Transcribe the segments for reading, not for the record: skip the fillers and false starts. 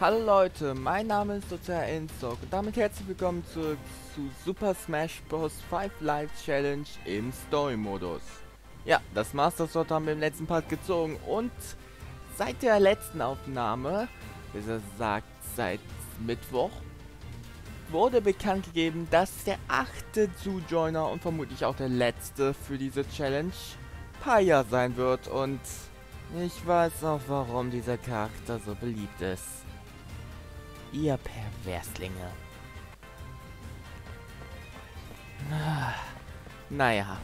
Hallo Leute, mein Name ist Dr. Inzog und damit herzlich willkommen zurück zu Super Smash Bros. 5 Lives Challenge im Story-Modus. Ja, das Master Sword haben wir im letzten Part gezogen und seit der letzten Aufnahme, besser gesagt seit Mittwoch, wurde bekannt gegeben, dass der 8. Zujoiner und vermutlich auch der letzte für diese Challenge Paya sein wird und ich weiß auch, warum dieser Charakter so beliebt ist. Ihr Perverslinge. Naja.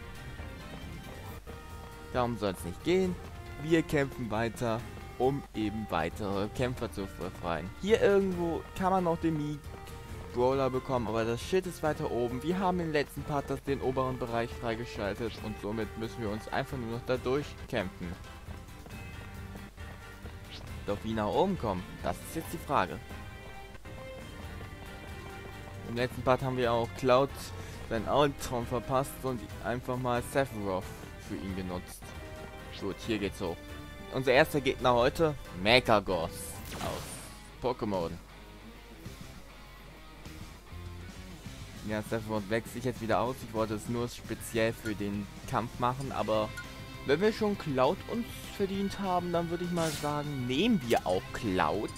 Darum soll es nicht gehen. Wir kämpfen weiter, um eben weitere Kämpfer zu befreien. Hier irgendwo kann man noch den Mii-Brawler bekommen, aber das Shit ist weiter oben. Wir haben im letzten Part den oberen Bereich freigeschaltet und somit müssen wir uns einfach nur noch da durchkämpfen. Doch wie nach oben kommen, das ist jetzt die Frage. Im letzten Part haben wir auch Cloud seinen Augentraum verpasst und einfach mal Sephiroth für ihn genutzt. Gut, hier geht's hoch. Unser erster Gegner heute, Mechagoth aus Pokémon. Ja, Sephiroth wächst sich jetzt wieder aus. Ich wollte es nur speziell für den Kampf machen, aber wenn wir schon Cloud uns verdient haben, dann würde ich mal sagen, nehmen wir auch Cloud.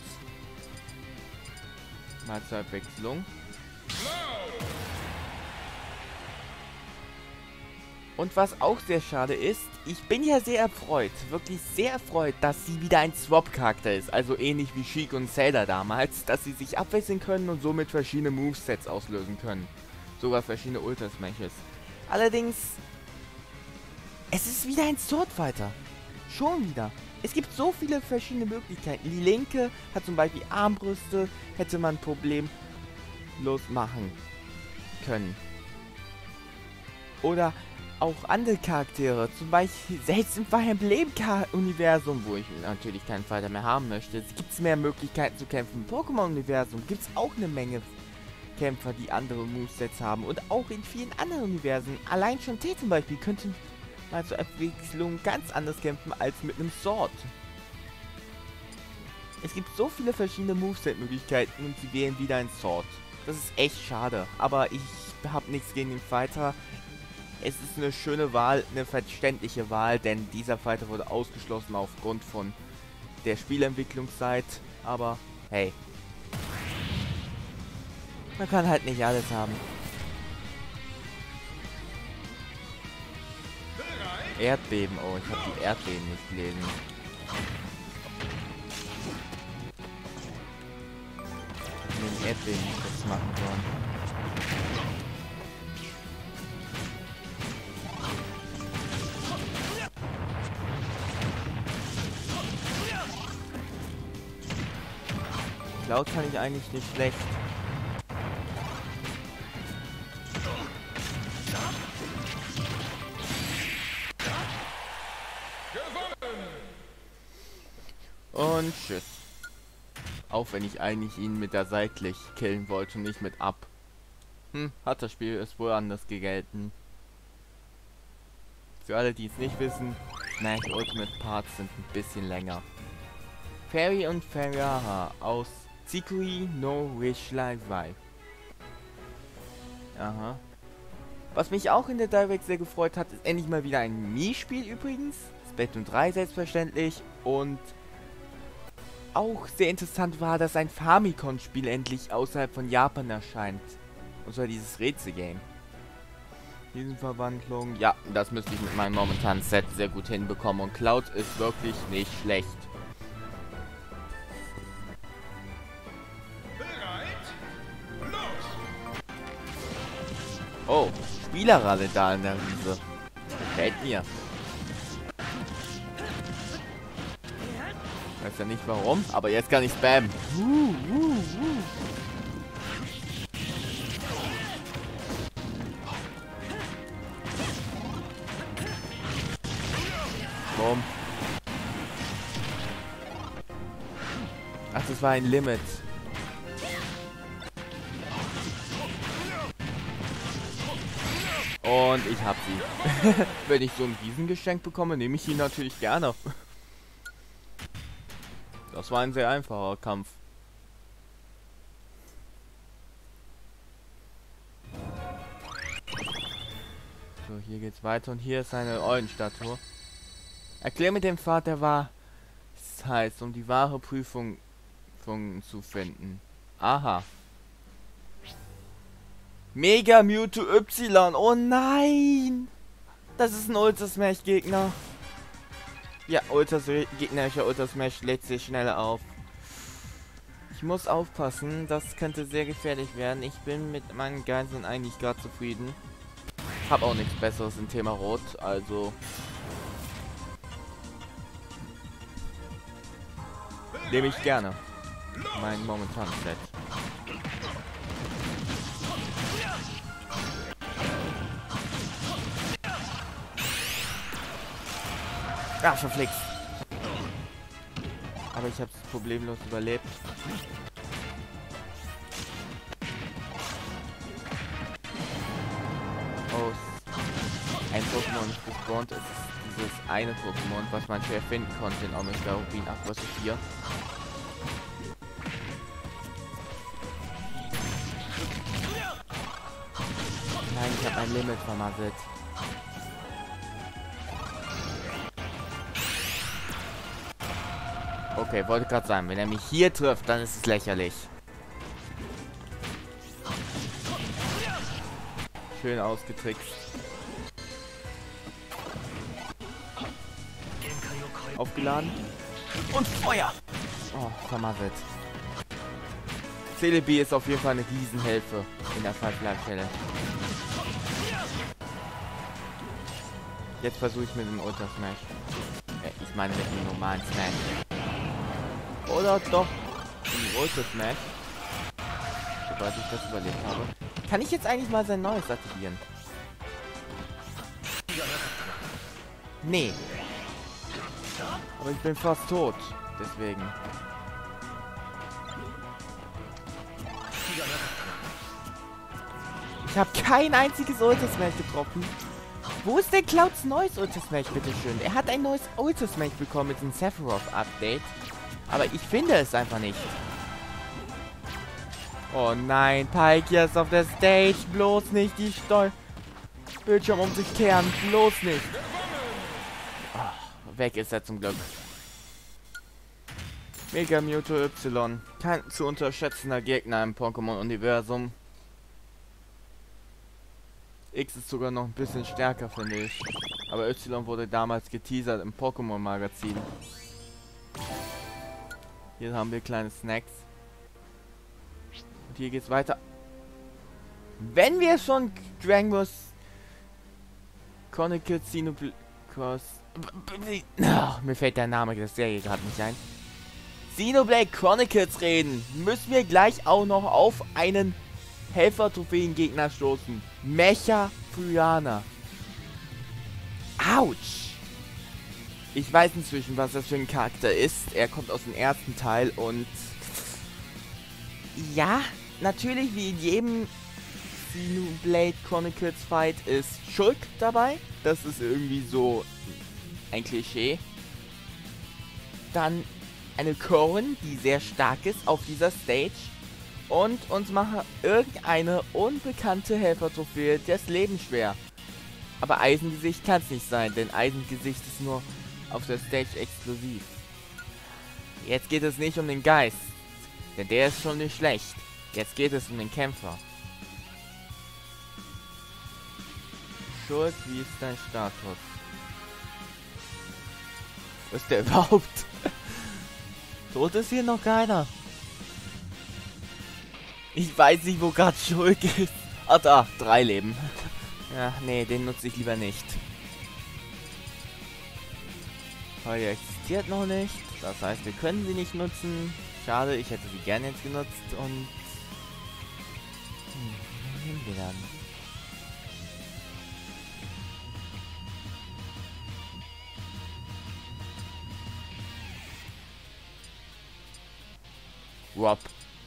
Mal zur Abwechslung. Und was auch sehr schade ist, ich bin ja sehr erfreut, wirklich sehr erfreut, dass sie wieder ein Swap-Charakter ist, also ähnlich wie Sheik und Zelda damals, dass sie sich abwechseln können und somit verschiedene Movesets auslösen können. Sogar verschiedene Ultra-Smashes. Allerdings, es ist wieder ein Swordfighter. Schon wieder. Es gibt so viele verschiedene Möglichkeiten. Die linke hat zum Beispiel Armbrüste, hätte man problemlos machen können. Oder auch andere Charaktere, zum Beispiel selbst im Fire Emblem-Universum, wo ich natürlich keinen Fighter mehr haben möchte, gibt es mehr Möglichkeiten zu kämpfen. Im Pokémon-Universum gibt es auch eine Menge Kämpfer, die andere Movesets haben und auch in vielen anderen Universen. Allein schon T zum Beispiel könnte mal zur Abwechslung ganz anders kämpfen als mit einem Sword. Es gibt so viele verschiedene Moveset-Möglichkeiten und sie wählen wieder ein Sword. Das ist echt schade, aber ich habe nichts gegen den Fighter. Es ist eine schöne Wahl, eine verständliche Wahl, denn dieser Fighter wurde ausgeschlossen aufgrund von der Spielentwicklungszeit. Aber hey, man kann halt nicht alles haben. Erdbeben, oh, ich habe die Erdbeben nicht gelesen. Ich den Erdbeben nicht kurz machen sollen. Cloud kann ich eigentlich nicht schlecht. Und tschüss. Auch wenn ich eigentlich ihn mit der seitlich killen wollte und nicht mit ab. Hat das Spiel es wohl anders gegelten. Für alle, die es nicht wissen, Smash Ultimate Parts sind ein bisschen länger. Fairy und Fairyha aus Tsikui no Wish Live Vibe. Aha. Was mich auch in der Direct sehr gefreut hat, ist endlich mal wieder ein Mii-Spiel übrigens. Splatoon 3 selbstverständlich. Und auch sehr interessant war, dass ein Famicom-Spiel endlich außerhalb von Japan erscheint. Und zwar dieses Rätsel-Game. Verwandlung. Ja, das müsste ich mit meinem momentanen Set sehr gut hinbekommen. Und Cloud ist wirklich nicht schlecht. Oh, Spielerralle da in der Wiese. Gefällt mir. Weiß ja nicht warum, aber jetzt kann ich spammen. Boom. Ach, das war ein Limit. Und ich hab sie. Wenn ich so ein Riesengeschenk bekomme, nehme ich ihn natürlich gerne. Das war ein sehr einfacher Kampf. hier geht's weiter und hier ist eine Eulenstatue. Erklär mir den Pfad der Wahrheit, um die wahre Prüfung zu finden. Aha. Mega Mewtwo Y. Oh nein! Das ist ein Ultra Smash Gegner. Ja, gegnerischer Ultra Smash lädt sich schneller auf. Ich muss aufpassen, das könnte sehr gefährlich werden. Ich bin mit meinen Geiseln eigentlich gerade zufrieden. Hab auch nichts Besseres im Thema Rot, also... nehme ich gerne. Mein momentanes Set. Ah, verflixt. Aber ich habe es problemlos überlebt. Oh, ein Pokémon ist gespawnt. Es ist dieses eine Pokémon, was man schwer finden konnte in Omega Rubin 8 vs 4. Nein, ich habe mein Limit vermasselt. Okay, wollte gerade sagen, wenn er mich hier trifft, dann ist es lächerlich. Schön ausgetrickst. Aufgeladen. Und Feuer! Oh, vermasselt. Celebi ist auf jeden Fall eine Riesenhilfe in der Five Life Challenge. Jetzt versuche ich mit dem Ultra Smash. Ich meine mit dem normalen Smash. Oder doch im Ultra Smash. Sobald ich das überlebt habe. Kann ich jetzt eigentlich mal sein neues aktivieren? Nee. Aber ich bin fast tot. Deswegen. Ich habe kein einziges Ultra Smash getroffen. Wo ist denn Clouds neues Ultra Smash, bitteschön? Er hat ein neues Ultra Smash bekommen mit dem Sephiroth Update. Aber ich finde es einfach nicht. Oh nein, Palkia ist auf der Stage. Bloß nicht die Bildschirm um sich kehren. Bloß nicht. Oh, weg ist er zum Glück. Mega Mewtwo Y. Kein zu unterschätzender Gegner im Pokémon-Universum. X ist sogar noch ein bisschen stärker, finde ich. Aber Y wurde damals geteasert im Pokémon-Magazin. Hier haben wir kleine Snacks. Und hier geht's weiter. Wenn wir schon Dragon Ball Chronicles Xenoblade Cross... mir fällt der Name der Serie gerade nicht ein. Xenoblade Chronicles reden, müssen wir gleich auch noch auf einen Helfer-Trophäen-Gegner stoßen. Mecha Fuyana. Autsch! Ich weiß inzwischen, was das für ein Charakter ist. Er kommt aus dem ersten Teil und... ja, natürlich wie in jedem Xenoblade Chronicles Fight ist Shulk dabei. Das ist irgendwie so ein Klischee. Dann eine Corrin, die sehr stark ist auf dieser Stage. Und uns mache irgendeine unbekannte Helfer-Trophäe das Leben schwer. Aber Eisengesicht kann es nicht sein, denn Eisengesicht ist nur auf der Stage exklusiv. Jetzt geht es nicht um den Geist, denn der ist schon nicht schlecht. Jetzt geht es um den Kämpfer. Schuld, wie ist dein Status? Wo ist der überhaupt? Tot ist hier noch keiner. Ich weiß nicht, wo gerade Schulk ist. Ah, da, 3 Leben. Ja, nee, den nutze ich lieber nicht. Heute existiert noch nicht. Das heißt, wir können sie nicht nutzen. Schade, ich hätte sie gerne jetzt genutzt und... nehmen wir dann. Rob.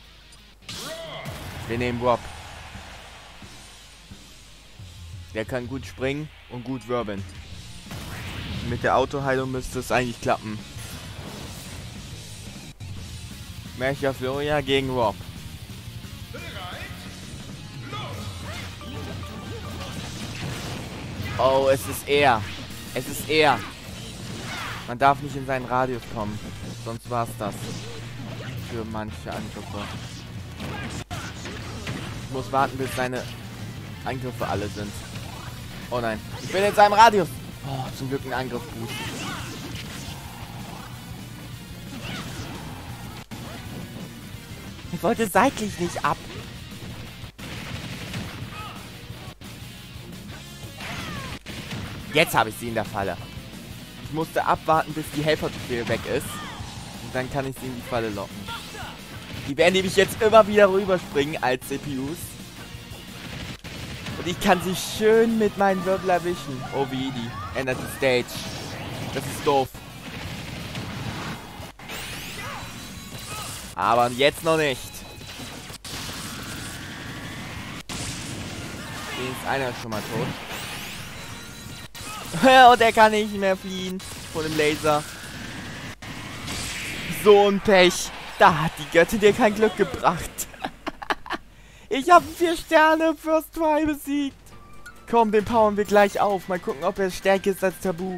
Wir nehmen Rob. Der kann gut springen und gut wirbeln. Mit der Autoheilung müsste es eigentlich klappen. Mecha Floria gegen Rob. Oh, es ist er. Es ist er. Man darf nicht in seinen Radius kommen. Sonst war's das. Für manche Angriffe. Ich muss warten, bis seine Angriffe alle sind. Oh nein. Ich bin in seinem Radius. Oh, zum Glück ein Angriffsboost. Ich wollte seitlich nicht ab. Jetzt habe ich sie in der Falle. Ich musste abwarten, bis die Helfertrophäe weg ist. Und dann kann ich sie in die Falle locken. Die werden nämlich jetzt immer wieder rüberspringen als CPUs. Und ich kann sie schön mit meinen Wirbel erwischen. Oh, wie die ändert die Stage. Das ist doof. Aber jetzt noch nicht. Den ist einer schon mal tot. Und er kann nicht mehr fliehen von dem Laser. So ein Pech. Da hat die Göttin dir kein Glück gebracht. Ich habe 4 Sterne First Try besiegt. Komm, den powern wir gleich auf. Mal gucken, ob er stärker ist als Tabu.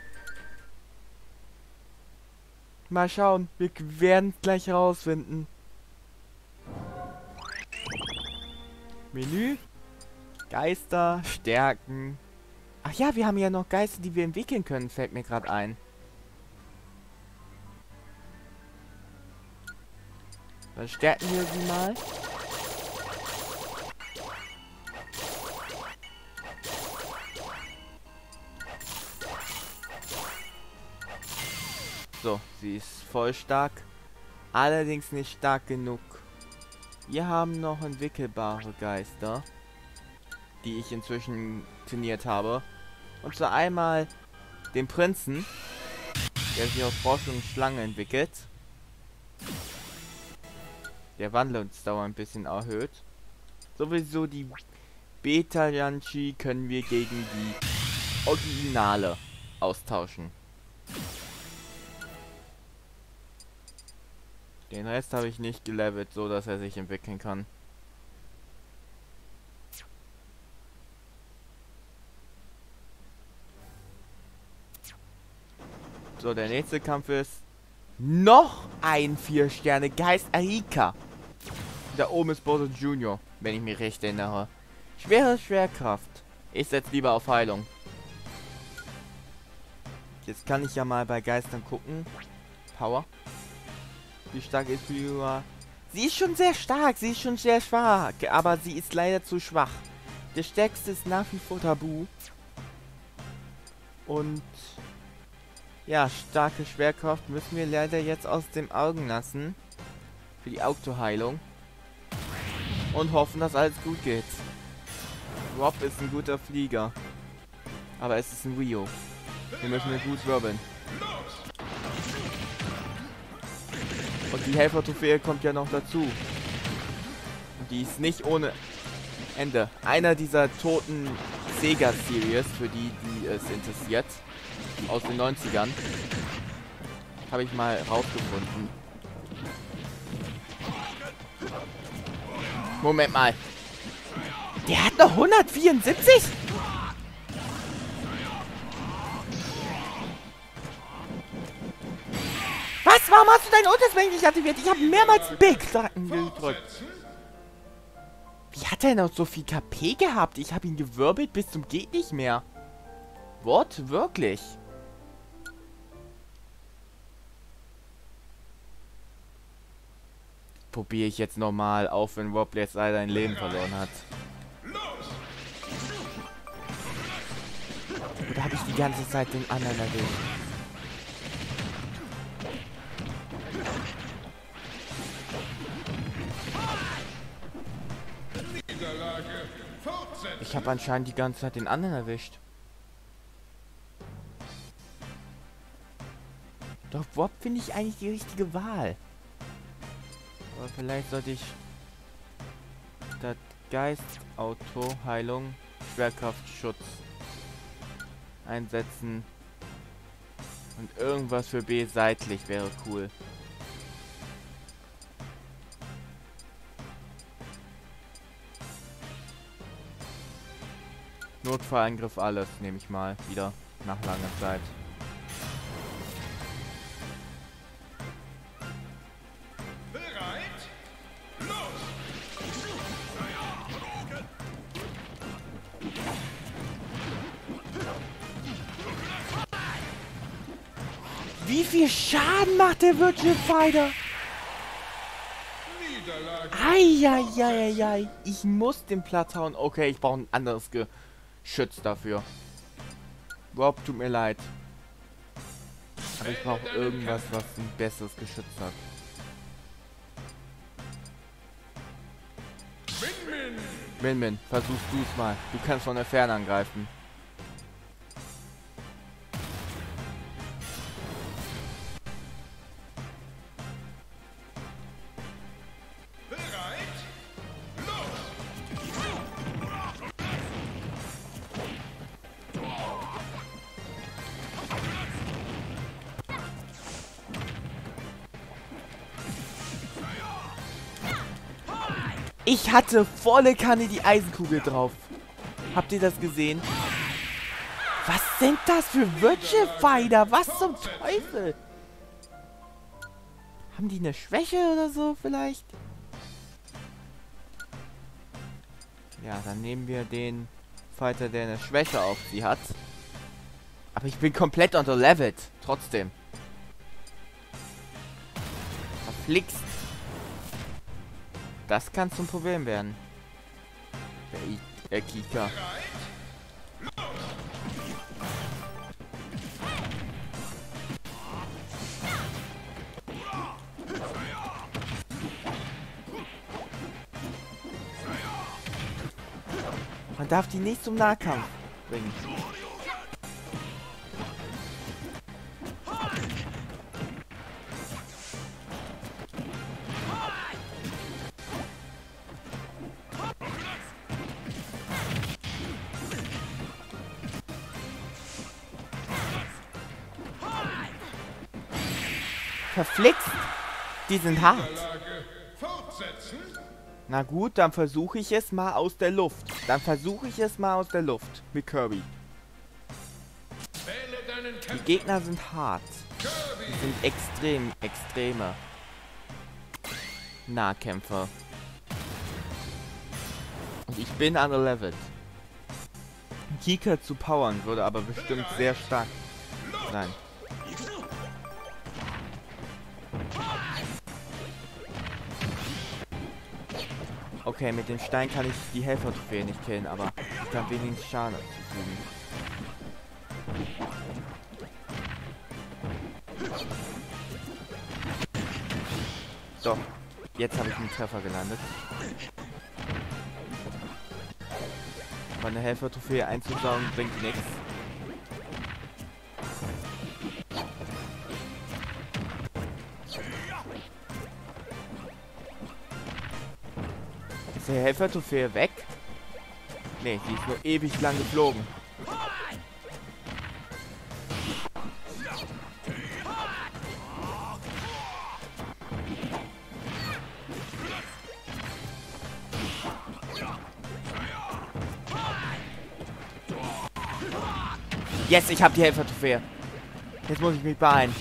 Mal schauen. Wir werden es gleich herausfinden. Menü. Geister. Stärken. Ach ja, wir haben ja noch Geister, die wir entwickeln können, fällt mir gerade ein. Dann stärken wir sie mal. So, sie ist voll stark. Allerdings nicht stark genug. Wir haben noch entwickelbare Geister, die ich inzwischen trainiert habe. Und zwar einmal den Prinzen, der sich aus Frosch und Schlange entwickelt. Der Wandlungsdauer ein bisschen erhöht. Sowieso die Beta-Yanchi können wir gegen die Originale austauschen. Den Rest habe ich nicht gelevelt, so dass er sich entwickeln kann. So, der nächste Kampf ist noch ein 4-Sterne-Geist Aika. Da oben ist Bozo Junior, wenn ich mich recht erinnere. Schwere Schwerkraft. Ich setze lieber auf Heilung. Jetzt kann ich ja mal bei Geistern gucken. Power. Wie stark ist Lyra? Sie ist schon sehr stark, sie ist schon sehr schwach, aber sie ist leider zu schwach. Der stärkste ist nach wie vor Tabu. Und ja, starke Schwerkraft müssen wir leider jetzt aus den Augen lassen. Für die Autoheilung. Und hoffen, dass alles gut geht. Rob ist ein guter Flieger. Aber es ist ein Rio. Wir müssen ihn gut wirbeln. Und die Helfer-Trophäe kommt ja noch dazu. Und die ist nicht ohne Ende. Einer dieser toten Sega-Series, für die es interessiert. Aus den 90ern. Habe ich mal rausgefunden. Moment mal. Der hat noch 174? Was? Warum hast du deinen Unterswing nicht aktiviert? Ich habe mehrmals B-Klacken gedrückt. Wie hat er noch so viel KP gehabt? Ich habe ihn gewirbelt bis zum geht nicht mehr. What? Wirklich? Probiere ich jetzt nochmal auf, wenn Rob jetzt leider ein Leben verloren hat. Oder habe ich die ganze Zeit den anderen erwischt? Ich habe anscheinend die ganze Zeit den anderen erwischt. Doch Rob finde ich eigentlich die richtige Wahl. Aber vielleicht sollte ich das Geist, Auto, Heilung, Schwerkraftschutz einsetzen. Und irgendwas für B seitlich wäre cool. Notfallangriff alles, nehme ich mal wieder nach langer Zeit. Wie viel Schaden macht der Virtual Fighter? Eieieiei. Ich muss den platt hauen. Okay, ich brauche ein anderes Geschütz dafür. Rob, tut mir leid. Aber ich brauche irgendwas, was ein besseres Geschütz hat. Min, versuchst du es mal. Du kannst von der Ferne angreifen. Ich hatte volle Kanne die Eisenkugel drauf. Habt ihr das gesehen? Was sind das für Virtual Fighter? Was zum Teufel? Haben die eine Schwäche oder so vielleicht? Ja, dann nehmen wir den Fighter, der eine Schwäche auf sie hat. Aber ich bin komplett unterlevelt. Trotzdem. Verflixt. Das kann zum Problem werden. Der Kika. Man darf die nicht zum Nahkampf bringen. Verflixt. Die sind hart. Na gut, dann versuche ich es mal aus der Luft. Mit Kirby. Die Gegner sind hart. Die sind extreme Nahkämpfer. Und ich bin underleveled. Kika zu powern würde aber bestimmt sehr stark sein. Okay, mit dem Stein kann ich die Helfer-Trophäe nicht killen, aber ich kann wenigstens Schaden zufügen. So, jetzt habe ich einen Treffer gelandet. Aber eine Helfer-Trophäe einzusaugen bringt nichts. Ist die Helfer-Trophäe weg? Ne, die ist nur ewig lang geflogen. Yes, ich habe die Helfer-Trophäe. Jetzt muss ich mich beeilen.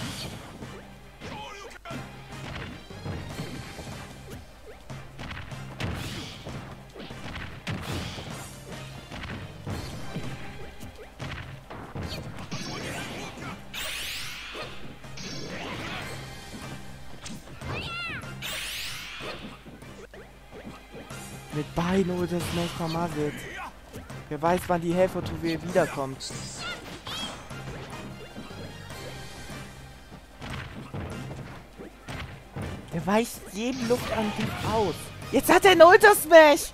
Mit beiden holt das Smash vermasselt. Wer weiß, wann die Helfer-Trophäe wiederkommt. Der weicht jeden Luftangriff aus. Jetzt hat er einen Ultra-Smash!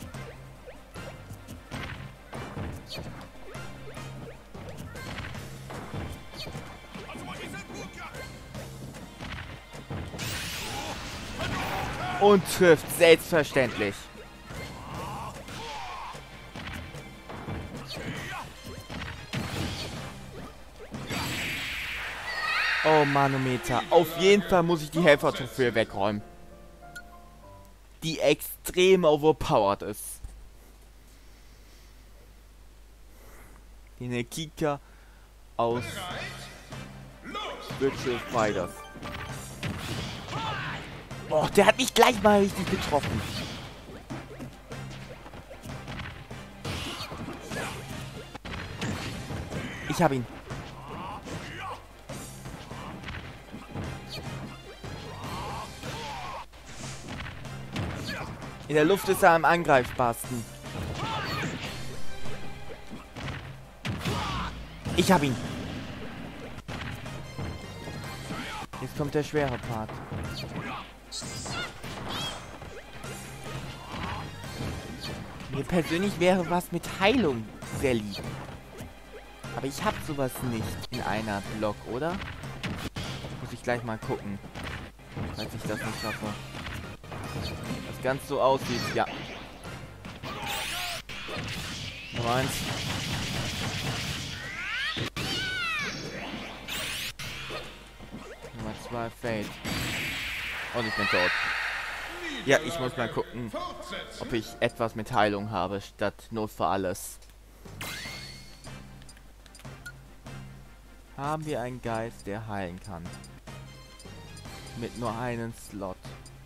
Und trifft, selbstverständlich. Oh, Manometer. Auf jeden Fall muss ich die Helfer-Trophäe wegräumen. Die extrem overpowered ist. Energieka aus Virtual Fighters. Oh, der hat mich gleich mal richtig getroffen. Ich hab ihn. In der Luft ist er am angreifbarsten. Ich hab ihn. Jetzt kommt der schwere Part. Mir persönlich wäre was mit Heilung sehr lieb. Aber ich hab sowas nicht in einer Block, oder? Muss ich gleich mal gucken, falls ich das nicht schaffe. Das ganz so aussieht, ja. Nummer 1. Nummer 2, Fade. Und ich bin tot. Ja, ich muss mal gucken, ob ich etwas mit Heilung habe, statt Not für alles. Haben wir einen Geist, der heilen kann. Mit nur einem Slot.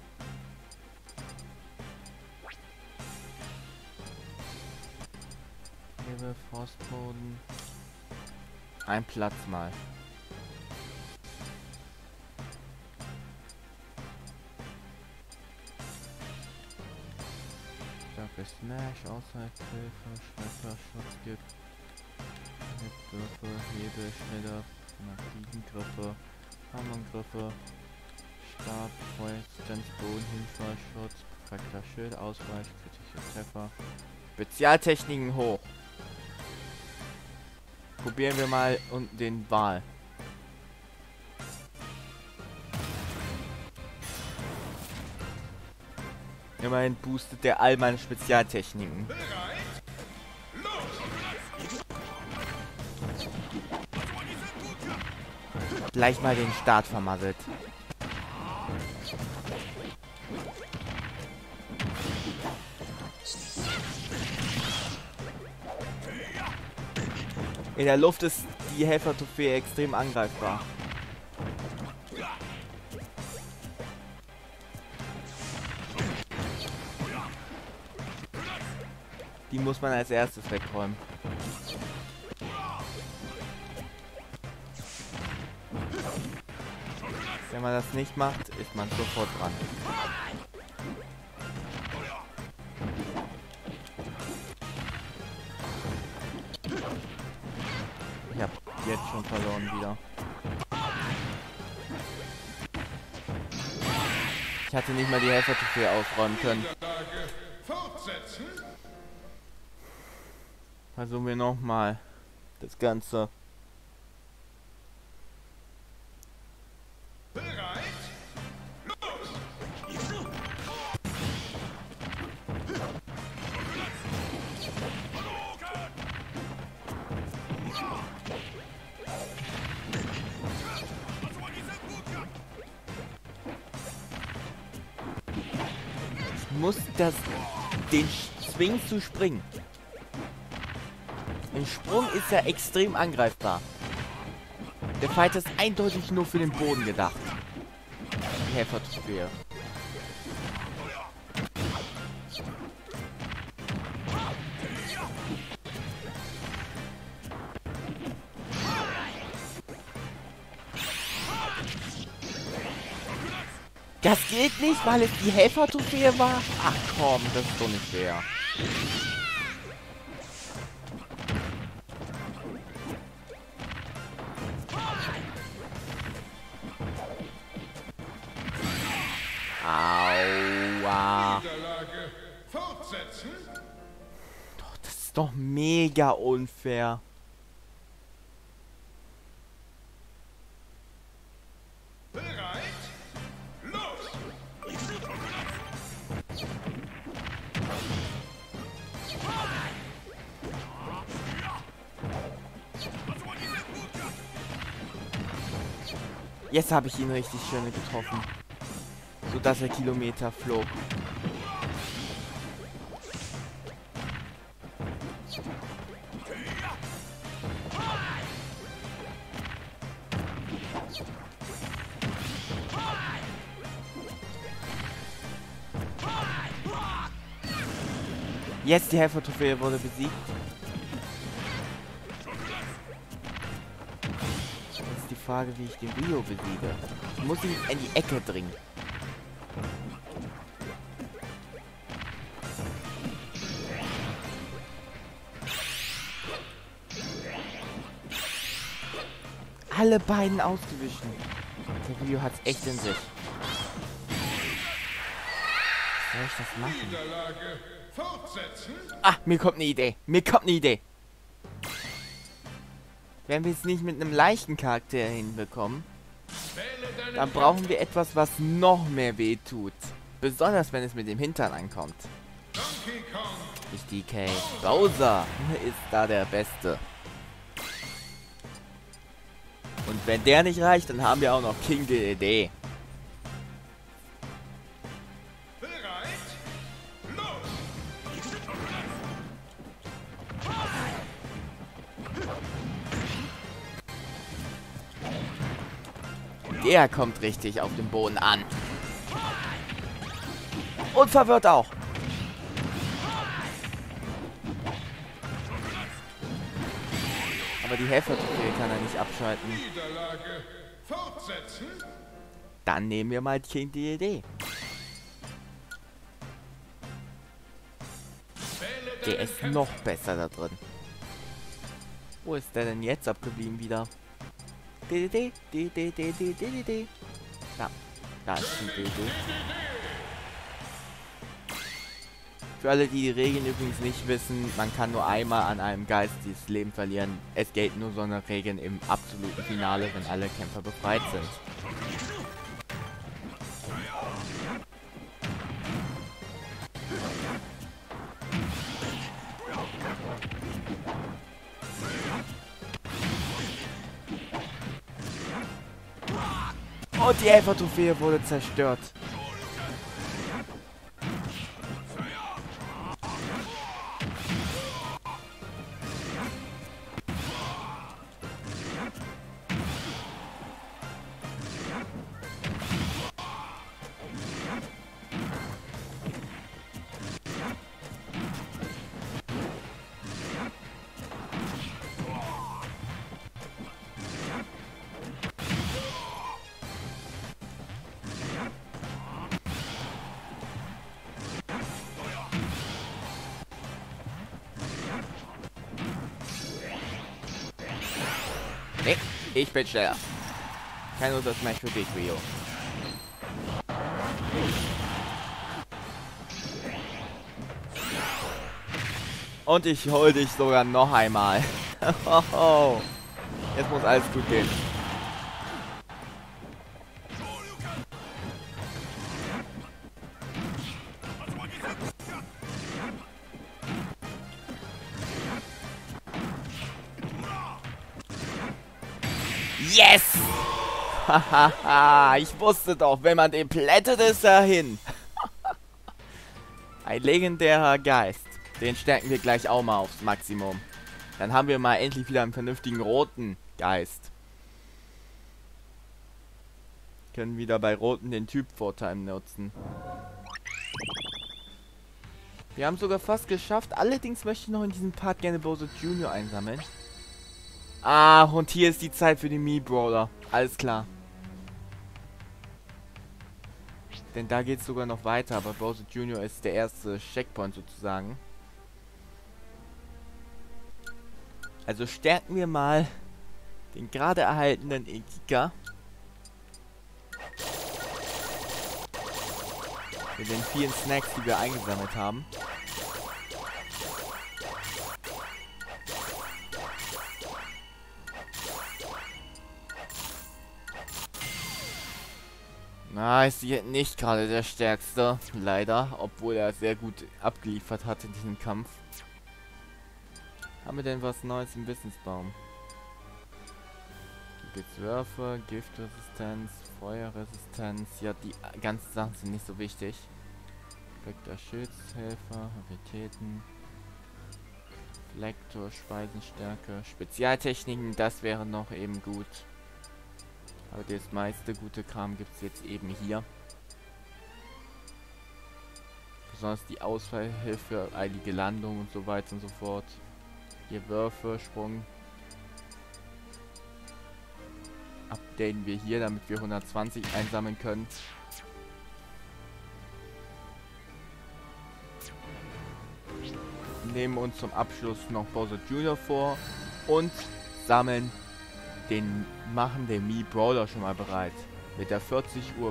Hebel, Frostboden. Ein Platz mal. Starke Smash, Aushaltshilfe, Schwerter, Schutzgift. Griffe, Hebel, Schnitter, Magnetgriffe, Hammergriffe, Stab, Feuerdistanz, Bodenhinfallschutz, perfekter Schild, Ausweich, kritische Treffer. Spezialtechniken hoch. Probieren wir mal unten den Wal. Immerhin boostet der all meine Spezialtechniken. Gleich mal den Start vermasselt. In der Luft ist die Helfer-Trophäe extrem angreifbar. Die muss man als erstes wegräumen. Wenn man das nicht macht, ist man sofort dran. Ich hab jetzt schon verloren wieder. Ich hatte nicht mal die Helfer-Trophäe ausräumen können. Versuchen wir nochmal das Ganze. Muss den Swing zu springen. Im Sprung ist er extrem angreifbar. Der Fight ist eindeutig nur für den Boden gedacht. Die Helfer-Trophäe. Das geht nicht, weil es die Helfer-Trophäe war? Ach komm, das ist doch nicht fair. Aua. Doch, das ist doch mega unfair. Jetzt habe ich ihn richtig schön getroffen. So dass er Kilometer flog. Yes, die Helfer-Trophäe wurde besiegt. Jetzt ist die Frage, wie ich den Rio besiege. Ich muss ihn in die Ecke dringen. Alle beiden ausgewichen. Der Rio hat's echt in sich. Soll ich das machen? Ah, mir kommt eine Idee. Mir kommt eine Idee. Wenn wir es nicht mit einem leichten Charakter hinbekommen, dann brauchen wir etwas, was noch mehr weh tut. Besonders wenn es mit dem Hintern ankommt. Nicht DK. Bowser ist da der Beste. Und wenn der nicht reicht, dann haben wir auch noch King Dedede. Der kommt richtig auf den Boden an. Und verwirrt auch. Aber die Helfer-Trophäe kann er nicht abschalten. Dann nehmen wir mal King Dedede. Der ist noch besser da drin. Wo ist der denn jetzt abgeblieben wieder? Dedede, Dedede, Dedede. Da ist King Dedede. Für alle, die die Regeln übrigens nicht wissen, man kann nur einmal an einem Geist dieses Leben verlieren. Es gelten nur so eine Regeln im absoluten Finale, wenn alle Kämpfer befreit sind. Und die Helfer-Trophäe wurde zerstört. Nee, ich bin schneller. Kein Smash für dich, Rio. Und ich hol dich sogar noch einmal. Jetzt muss alles gut gehen. Yes! Hahaha, ich wusste doch, wenn man den plättet, ist er hin. Ein legendärer Geist. Den stärken wir gleich auch mal aufs Maximum. Dann haben wir mal endlich wieder einen vernünftigen roten Geist. Können wieder bei roten den Typvorteil nutzen. Wir haben sogar fast geschafft. Allerdings möchte ich noch in diesem Part gerne Bowser Jr. einsammeln. Ah, und hier ist die Zeit für den Mii-Brawler. Alles klar. Denn da geht es sogar noch weiter, aber Bowser Jr. ist der erste Checkpoint sozusagen. Also stärken wir mal den gerade erhaltenen Ikika. Mit den vielen Snacks, die wir eingesammelt haben. Na, ist hier nicht gerade der stärkste, leider, obwohl er sehr gut abgeliefert hat in diesem Kampf. Haben wir denn was Neues im Wissensbaum? Blitzwürfe, Giftresistenz, Feuerresistenz. Ja, die ganzen Sachen sind nicht so wichtig. Vektor Schildshelfer, Habilitäten, Flektor, Speisenstärke, Spezialtechniken, das wäre noch eben gut. Aber das meiste gute Kram gibt es jetzt eben hier. besonders die Ausfallhilfe, einige Landungen und so weiter und so fort. Hier Würfe, Sprung. Updaten wir hier, damit wir 120 einsammeln können. Nehmen uns zum Abschluss noch Bowser Jr. vor und machen den Mii Brawler schon mal bereit. Mit der 40:40 Uhr.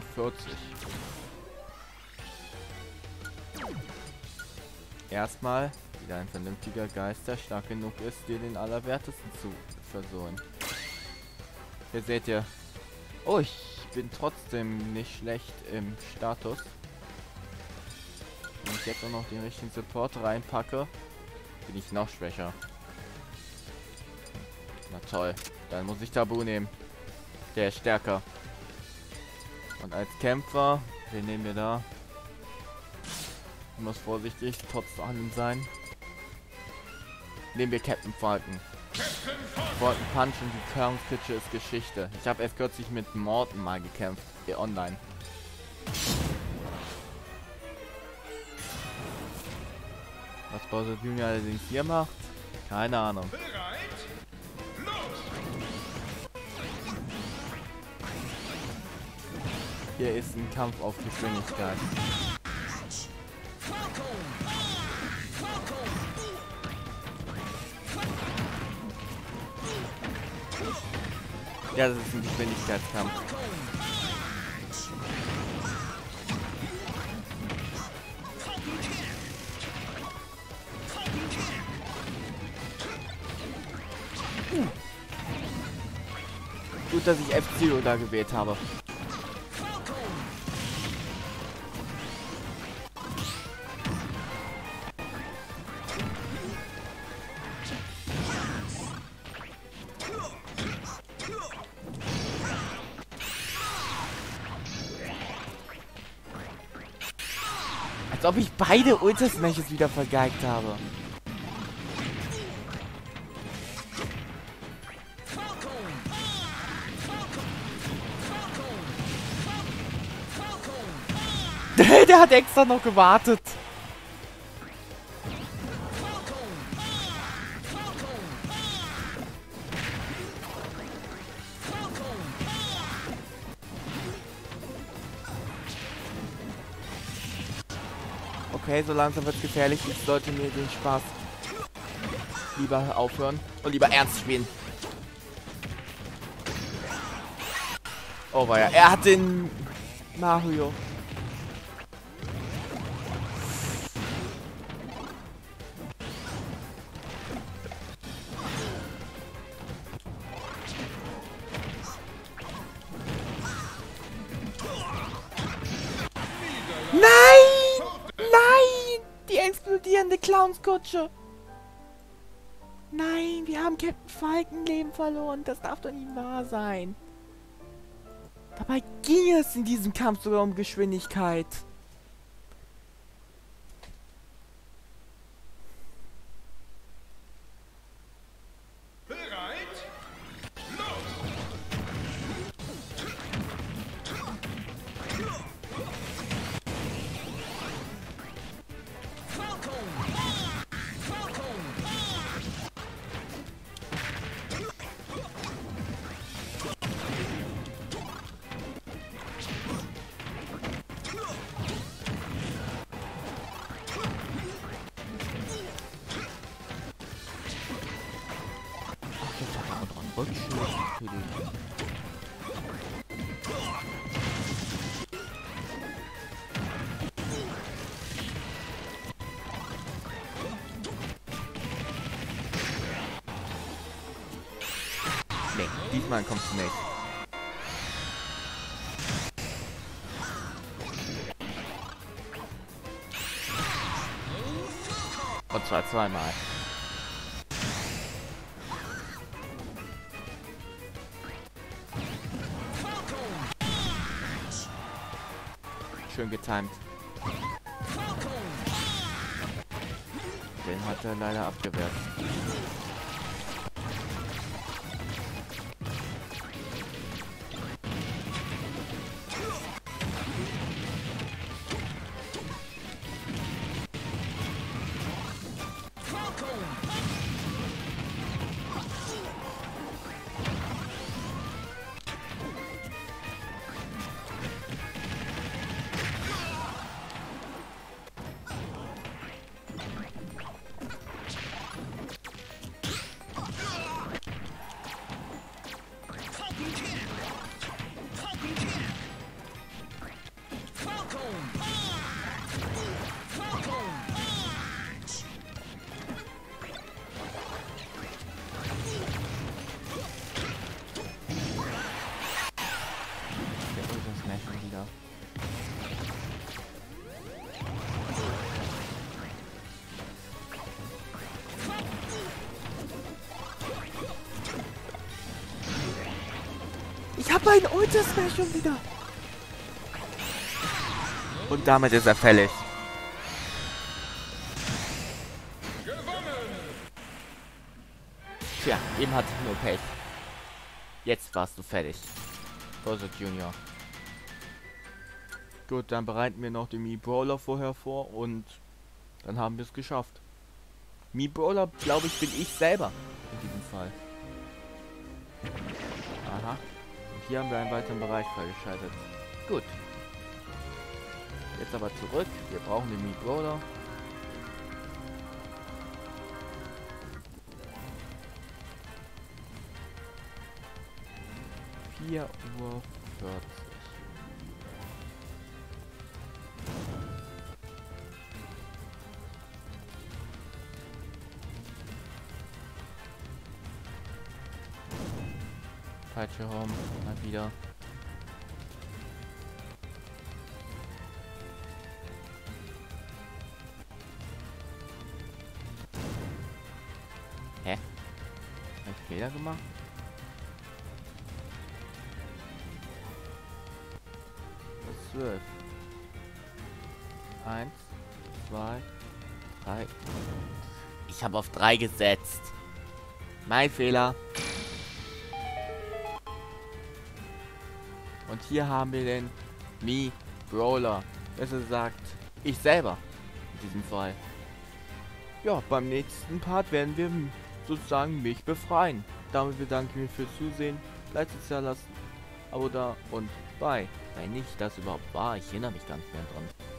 Erstmal wieder ein vernünftiger Geist, der stark genug ist, dir den Allerwertesten zu versohlen. Hier seht ihr. Oh, ich bin trotzdem nicht schlecht im Status. Wenn ich jetzt auch noch den richtigen Support reinpacke, bin ich noch schwächer. Na toll. Dann muss ich Tabu nehmen. Der ist stärker. Und als Kämpfer, wen nehmen wir da? Ich muss vorsichtig trotz allem sein. Nehmen wir Captain Falcon. Falcon Punch und die Clownskitsche ist Geschichte. Ich habe erst kürzlich mit Morten mal gekämpft. Hier online. Was Bowser Jr. allerdings hier macht? Keine Ahnung. Hier ist ein Kampf auf Geschwindigkeit. Ja, das ist ein Geschwindigkeitskampf. Gut, dass ich F-Zero da gewählt habe. Als ob ich beide Ultra-Smashes wieder vergeigt habe. Der hat extra noch gewartet. Okay, so langsam wird es gefährlich. Ich sollte mir den Spaß lieber aufhören und lieber ernst spielen. Oh, war ja. Er hat den Mario. Explodierende Clownskutsche. Nein, wir haben Captain Falcon Leben verloren. Das darf doch nicht wahr sein. Dabei ging es in diesem Kampf sogar um Geschwindigkeit. Nee, diesmal kommst du nicht. Und zwar zweimal. Schön getimt. Den hat er leider abgewehrt. Nein, Ultra Smash schon wieder. Und damit ist er fällig. Tja, eben hatte ich nur Pech. Jetzt warst du fertig. Bowser Junior. Gut, dann bereiten wir noch den Mii Brawler vorher vor und dann haben wir es geschafft. Mii Brawler, glaube ich, bin ich selber in diesem Fall. Aha. Und hier haben wir einen weiteren Bereich freigeschaltet. Gut. Jetzt aber zurück. Wir brauchen den Mii Brawler. Uhr 40. Falsche Home, mal wieder. Hä? Hab ich Fehler gemacht? Das 12. 1, 2, 3. Ich habe auf 3 gesetzt. Mein Fehler. Und hier haben wir den Mii Brawler. Besser gesagt, ich selber. In diesem Fall. Ja, beim nächsten Part werden wir sozusagen mich befreien. Damit bedanke ich mich fürs Zusehen. Like da lassen, Abo da und bye. Wenn nicht das überhaupt war, ich erinnere mich gar nicht mehr dran.